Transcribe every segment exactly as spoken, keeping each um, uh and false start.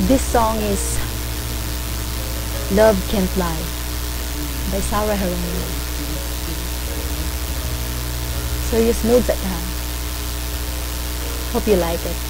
This song is Love Can't Lie by Sarah Geronimo. Serious moods at hand. Hope you like it.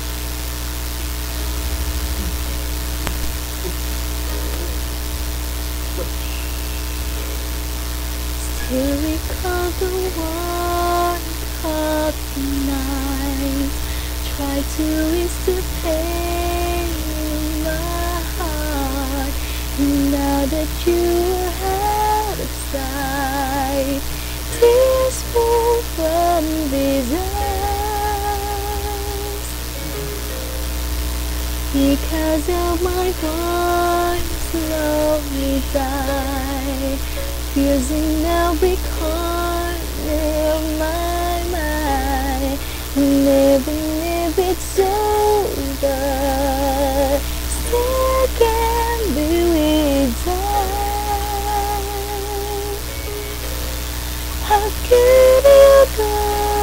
Still recall the one hot night. Try to ease the pain in my heart. Now that you are out of sight, tears fall from these eyes. Because of my voice slowly die, fears in every corner of my mind. And even if it's over, still can't be without. How could you go?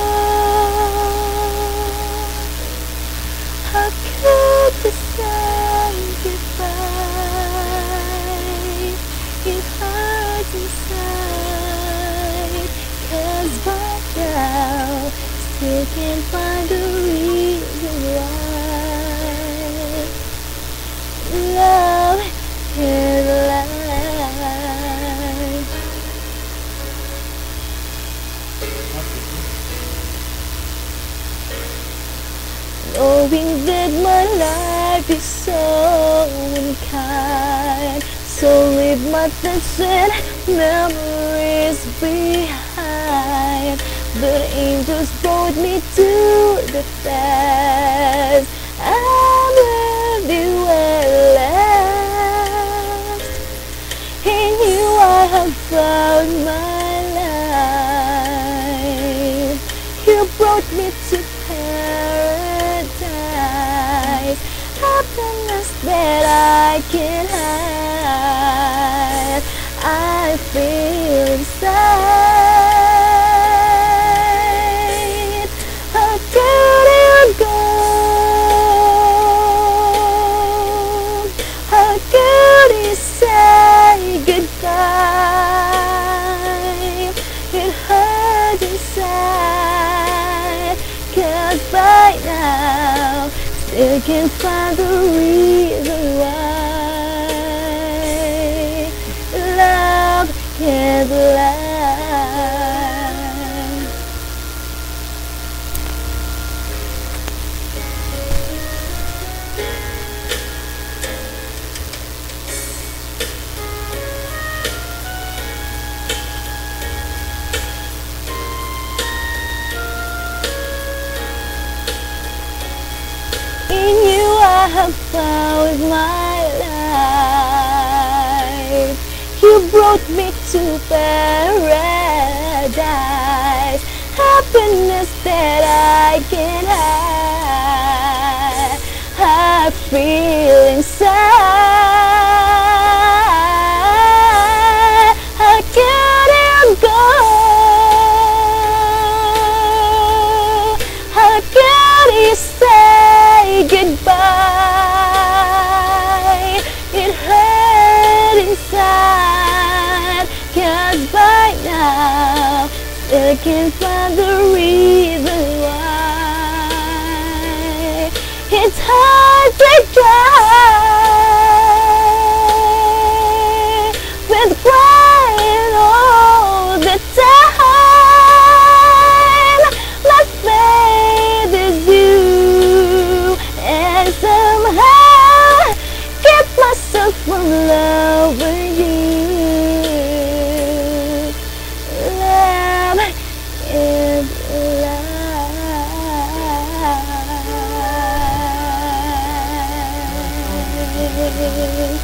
How could you say goodbye? It hurts inside, 'cause by now still can't find a reason why love can't lie. Knowing that my life is so unkind, so leave my thoughts and memories behind. But angels brought me to the past. I'm with you at last. In you I have found my life. You brought me to paradise. Happiness that I can hide, I feel inside. How could you go? How could you say goodbye? It hurts inside, 'cause by now still can't find the reason why love can't lie. In you I have found my life. You brought me to paradise. Happiness that I can hide, I feel inside. How could you go? How could you say goodbye? It hurt inside, 'cause by now still can't find the reason why. It's hard to try with crying all the time. My faith is you, and somehow keep myself from loving you. Love is life.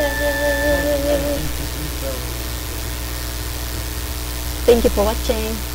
Thank you for watching.